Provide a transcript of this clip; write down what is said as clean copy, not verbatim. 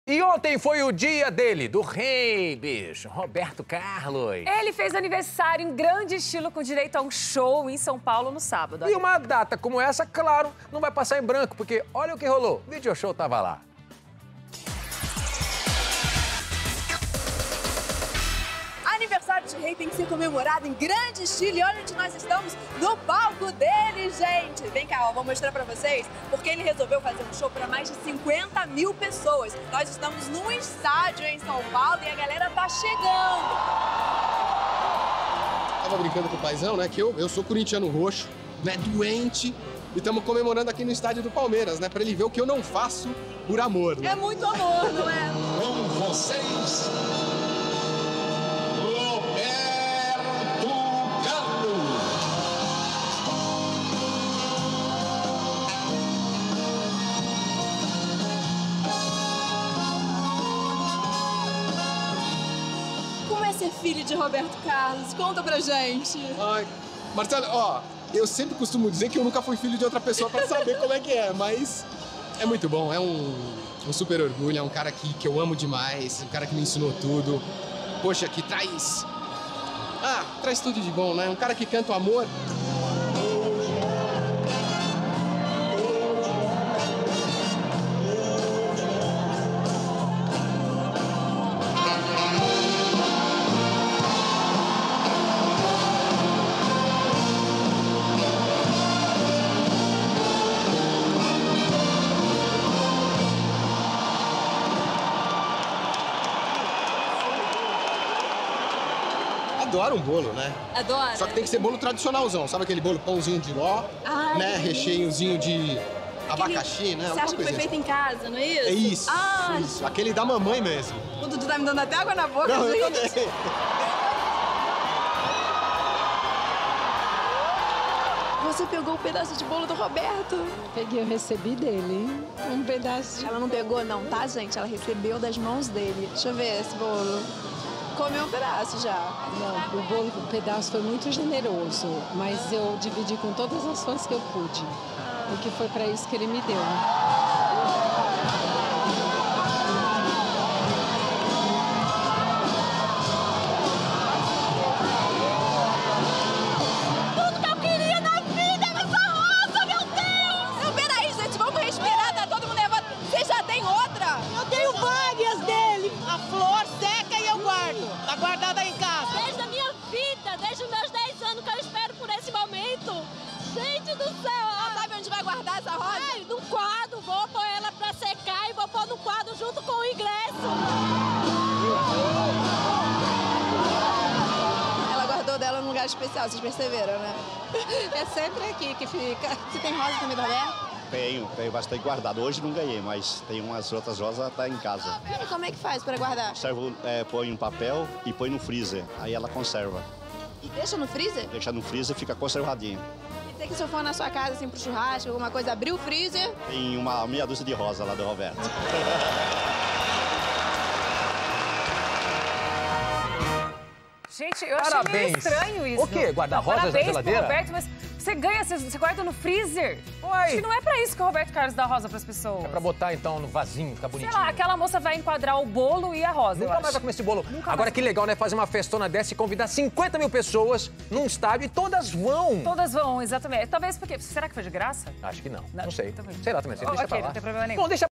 E ontem foi o dia dele, do rei, bicho, Roberto Carlos. Ele fez aniversário em grande estilo com direito a um show em São Paulo no sábado. E uma data como essa, claro, não vai passar em branco, porque olha o que rolou. O Video Show tava lá. Aniversário de rei tem que ser comemorado em grande estilo e olha onde nós estamos, no palco dele, gente! Vem cá, ó, vou mostrar pra vocês, porque ele resolveu fazer um show para mais de 50 mil pessoas. Nós estamos num estádio em São Paulo e a galera tá chegando. Tava brincando com o paizão, né, que eu sou corintiano roxo, né, doente, e estamos comemorando aqui no estádio do Palmeiras, né, pra ele ver o que eu não faço por amor, né? É muito amor, não é? Com vocês, Roberto Carlos. Como é ser filho de Roberto Carlos? Conta pra gente. Ai, Marcelo, ó, eu sempre costumo dizer que eu nunca fui filho de outra pessoa pra saber como é que é, mas é muito bom, é um super orgulho, é um cara que eu amo demais, um cara que me ensinou tudo. Poxa, que traz tudo de bom, né? Um cara que canta o amor. Adoro um bolo, né? Adoro. Só que tem que ser bolo tradicionalzão, sabe aquele bolo pãozinho de ló, né? Recheiozinho de abacaxi, né? Você acha que foi feito em casa, não é isso? É isso, Ah, isso. Aquele da mamãe mesmo. O Dudu tá me dando até água na boca, Não, eu gente. também. Você pegou o pedaço de bolo do Roberto? Peguei, eu recebi dele um pedaço de... Ela não pegou não, tá, gente? Ela recebeu das mãos dele. Deixa eu ver esse bolo. Comeu um pedaço já. Não, o pedaço foi muito generoso, mas eu dividi com todas as fãs que eu pude. Porque foi para isso que ele me deu. Tudo que eu queria na vida era essa rosa, meu Deus! Não, peraí, gente, vamos respirar, tá todo mundo levando. Você já tem outra? Eu tenho várias dele. A flor seca e eu guardo. Tá guardada em casa. Desde a minha vida, desde os meus 10 anos que eu espero por esse momento. Gente do céu! Sabe onde vai guardar essa rosa? Ai, num quadro, vou pôr ela pra secar e vou pôr no quadro junto com o ingresso. Ela guardou dela num lugar especial, vocês perceberam, né? É sempre aqui que fica. Você tem rosa também do Roberto? Tenho bastante guardado. Hoje não ganhei, mas tem umas outras rosas tá em casa. E como é que faz pra guardar? Conservo, põe em papel e põe no freezer. Aí ela conserva. E deixa no freezer? Deixa no freezer e fica conservadinho. Quer dizer que se eu for na sua casa, assim, pro churrasco, alguma coisa, abrir o freezer... Tem uma meia dúzia de rosa lá do Roberto. Gente, eu achei meio estranho isso. O quê? Guardar rosas na Parabéns geladeira? pro Roberto, mas você ganha, você guarda no freezer. Uai. Acho que não é pra isso que o Roberto Carlos dá rosa pras pessoas. É pra botar, então, no vasinho, ficar Sei bonitinho. lá, aquela moça vai enquadrar o bolo e a rosa, eu Nunca acho. mais vai comer esse bolo. Nunca Agora, mais. que legal, né? Fazer uma festona dessa e convidar 50 mil pessoas num estádio e todas vão. Todas vão, exatamente. Talvez porque... Será que foi de graça? Acho que não. Não sei. Também. Sei lá também. Oh, Deixa ok, pra lá. não tem problema nenhum. Bom, deixa